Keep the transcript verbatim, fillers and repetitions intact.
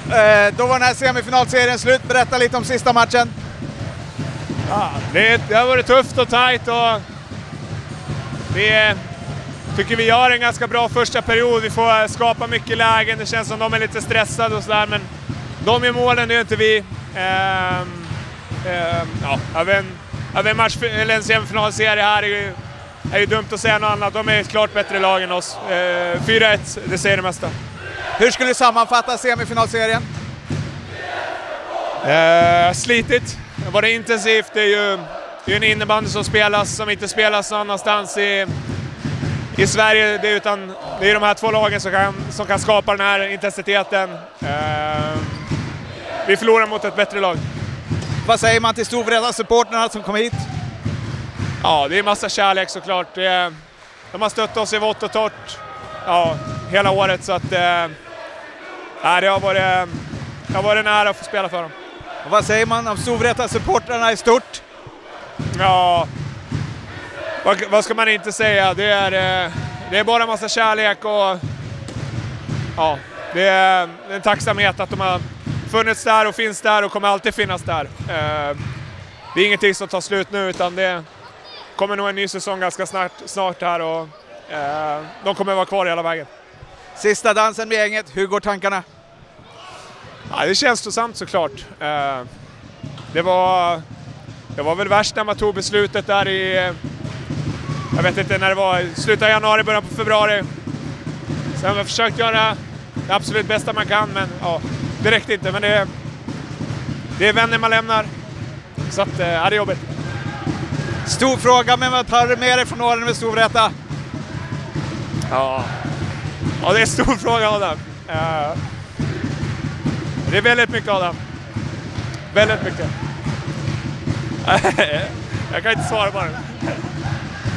Eh, då var den här semifinalserien slut. Berätta lite om sista matchen. Ja, det, det har varit tufft och tajt och vi tycker vi gör en ganska bra första period. Vi får skapa mycket lägen. Det känns som de är lite stressade och sådär, men de är målen, det är inte vi. Ehm, ehm, ja, över en, över en match eller en semifinalserie här är ju, är ju dumt att säga något annat. De är ett klart bättre lag än oss. Ehm, fyra ett, det säger det mesta. Hur skulle du sammanfatta semifinalserien? Ehm, slitigt. Det var det intensivt. Det är ju det är en innebandy som spelas som inte spelas någon annanstans i, i Sverige. Det är, utan, det är de här två lagen som kan, som kan skapa den här intensiteten. Ehm, vi förlorar mot ett bättre lag. Vad säger man till Storvreta-supporterna som kom hit? Ja, det är massa kärlek såklart. Det är, de har stött oss i vått och torrt ja, hela året. Så att, eh, det, har varit, det har varit nära att få spela för dem. Och vad säger man om Storvreta-supporterna i stort? Ja, vad, vad ska man inte säga? Det är, det är bara en massa kärlek och ja, det är en tacksamhet att de har funnits där och finns där och kommer alltid finnas där. Det är ingenting som tar slut nu, utan det kommer nog en ny säsong ganska snart, snart här och de kommer vara kvar hela vägen. Sista dansen med gänget, hur går tankarna? Ja, det känns känslosamt såklart. Det var, det var väl värst när man tog beslutet där i, jag vet inte när det var, i slutet av januari, början på februari. Sen har vi försökt göra det absolut bästa man kan, men ja, det räckte inte. Men det, det är vänner man lämnar, så att, ja, det är jobbigt. Stor fråga, men vad tar du med dig från åren med Storvreta? Ja. ja, det är en stor fråga, Adam. Uh, det är väldigt mycket, Adam. Väldigt mycket. Jag kan inte svara på det.